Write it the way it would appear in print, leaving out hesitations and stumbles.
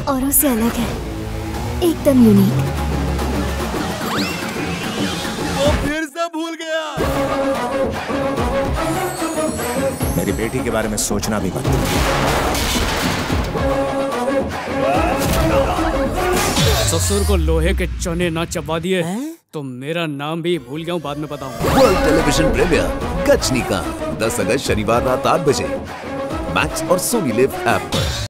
औरों से अलग है, एकदम यूनिक। वो फिर से भूल गया। मेरी बेटी के बारे में सोचना भी मत। ससुर को लोहे के चने ना चबा दिए तो मेरा नाम भी भूल गया हूँ, बाद में बताऊँ। वर्ल्ड टेलीविजन प्रीमियर गजनीकांत 10 अगस्त शनिवार रात 8 बजे मैक्स और सोनी लिव ऐप पर।